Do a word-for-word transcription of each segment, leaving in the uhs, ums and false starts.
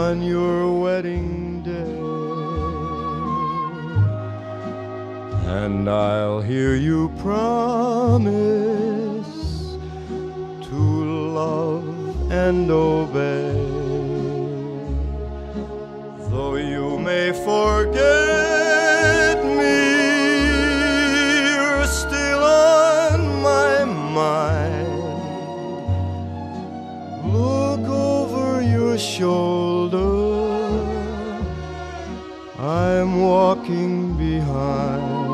on your wedding day, and I'll hear you promise to love and obey. Though you may forget me, you're still on my mind. Look over your shoulder, I'm walking behind.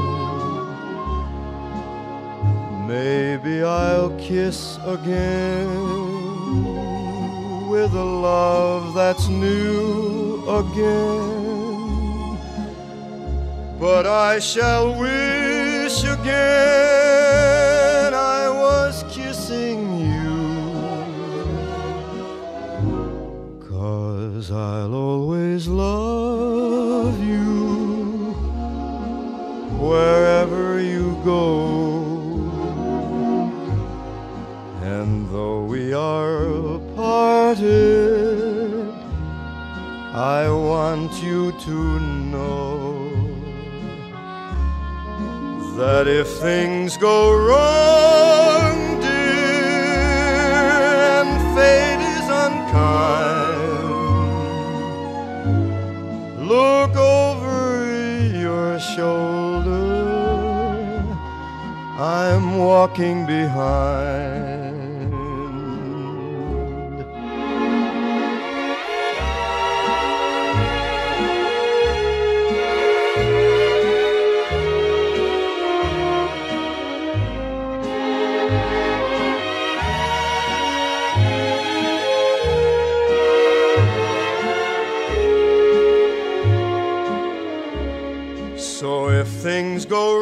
Maybe I'll kiss again with a love that's new again, but I shall wish again I was kissing you, 'cause I'll always love you wherever you go. And though we are parted, I want you to know that if things go wrong, dear, and fate is unkind, look over your shoulder, I'm walking behind. So if things go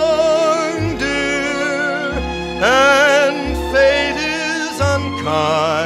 wrong, dear, and fate is unkind,